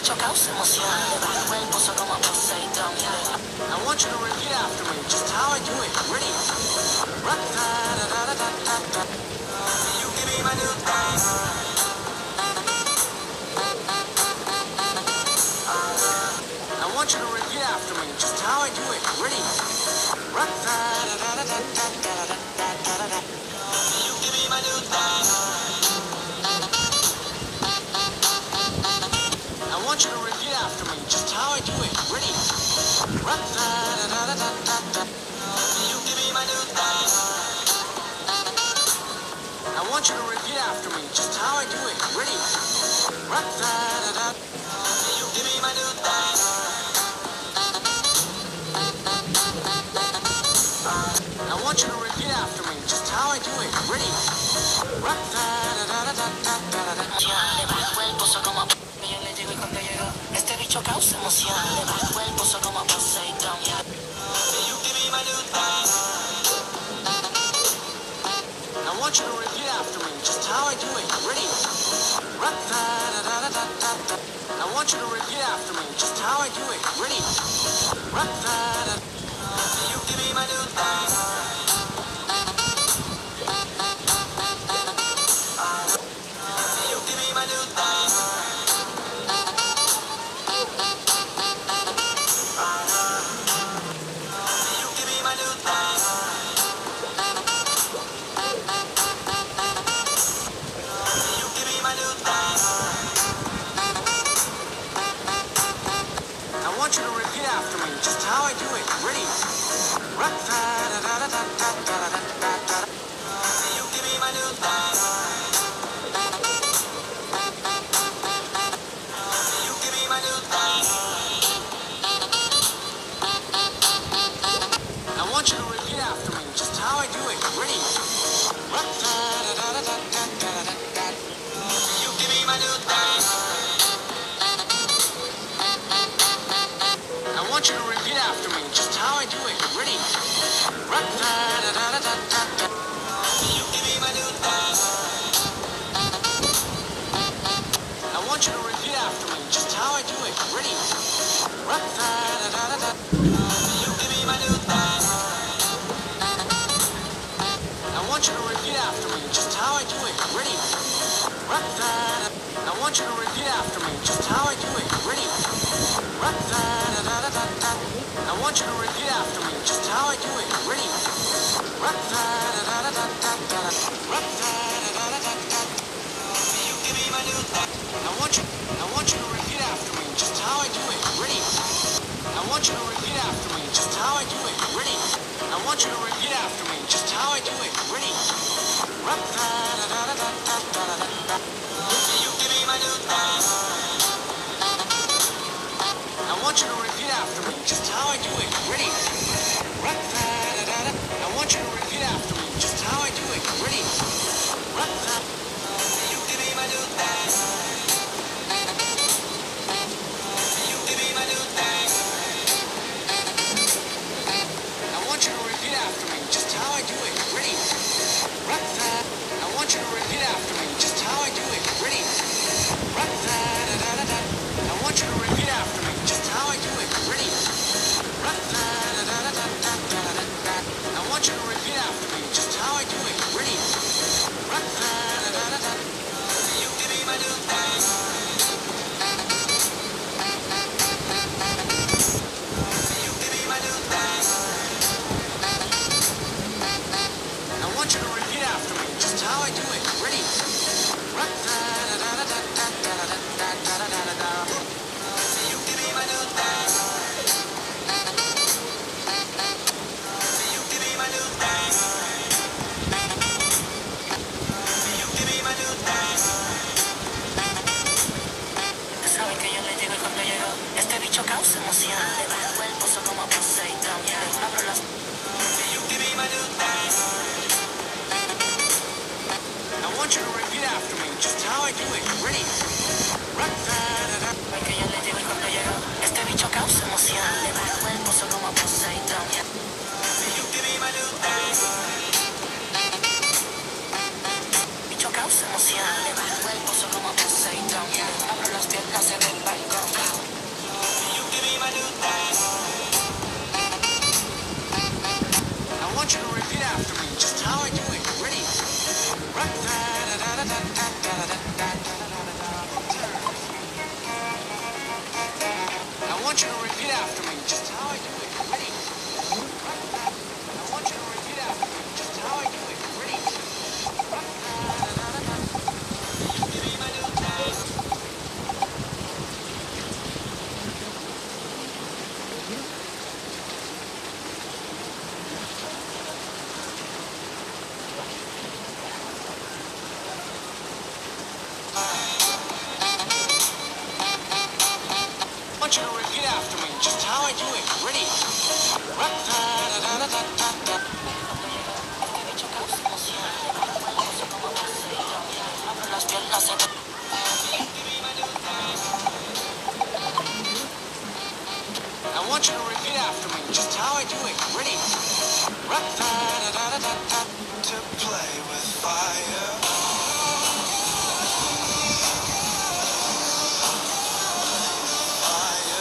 bicho causa emoción. Le bajo el pozo como Poseidón. I want you to repeat after me, just how I do it. Ready? Ra-da-da-da-da-da-da. You give me my new thing. I want you to repeat after me, just how I do it. Ready? Ra-da-da-da-da-da-da-da-da-da. You give me my new thing. I want you to repeat after me, just how I do it. Ready? Ra-da-da-da-da-da-da. You give me my new thing. I want you to repeat after me, just how I do it. Ready? Ra-da-da-da. You give me my new thing. I want you to repeat after me, just how I do it. Ready? Ra-da-da-da-da-da-da-da. Le bajo el pozo como yo le digo y cuando llego, este bicho causa emoción. Le bajo el pozo como Poseidón. You give me my new thing. I want you to repeat after me, just how I do it. Ready? Ra-da-da-da-da-da-da. I want you to repeat after me, just how I do it. Ready? Ra-da-da. You give me my new thing. You give me my new thing. You give me my new thing. You give me my new thing. I want you to repeat after me, just how I do it. Ready? Ra-da-da-da-da-da-da-da-da-da. You give me my new thing. You give me my new thing. I want you to repeat after me, just how I do it. Ready? Ra-da-da-da-da-da-da-da-da. You give me my new thing. I want you to repeat after me, just how I do it. Ready? Ra-da-da-da-da-da-da. You give me my new thing. I want you to repeat after me, just how I do it. Ready? Ra-da-da-da-da-da. You give me my new thing. I want you to repeat after me, just how I do it. Ready? Ra-da-da. I want you to repeat after me, just how I do it. Ready? Ra-da-da-da-da-da. I want you to repeat after me, just how I do it. Ready? Ra-da-da-da-da-da-da. Ra-da-da-da-da-da. You give me my new thing. I want you to repeat after me, just how I do it. Ready? I want you to repeat after me, just how I do it. Ready? I want you to repeat after me, just how I do it. Ready? Ra-da-da-da-da-da-da-da. You give me my new thing. I want you to repeat after me, just how I do it. Ready? Ra-da-da-da-da. I want you to repeat after me, just how I do it. Ready? Ra-da. You give me my new thing. You give me my new thing. I want you to repeat after me, just how I do it. Ready? Ra-da. I want you to repeat after me, just how I do it. Ready? Ra-da-da-da-da-da. I want you to repeat after me, just how I do it. Ready? Ra-da-da-da-da-da-da-da. I want you to repeat after me, just how I do it. Ready? Ra-da-da-da-da-da. You give me my new thing. You give me my new thing. I want you to repeat after me, just how I do it. Ready? Ra-da-da-da-da-da-da-da-da-da-da-da. You give me my new thing. You give me my new thing. You give me my new thing. Sabe que yo le digo y cuando llego, este bicho causa emoción. Le bajo el pozo como Poseidón. Abro las. You give me my new thing. I want you to repeat after me, just how I do it. Ready? Ra-da-da-da. Sabe que yo le digo y cuando llego, este bicho causa emoción. Le bajo el pozo como Poseidón. You give me my new thing. Bicho causa emoción. Le bajo el pozo como Poseidón. Abro las piernas en el balcón. want you to repeat after me, just how I do it. Ready? I want you to repeat after me, just how I do it. Ready? You give me my new taste. I want you to repeat after me, just how I do it. Ready? I want you to repeat after me, just how I do it. Ready?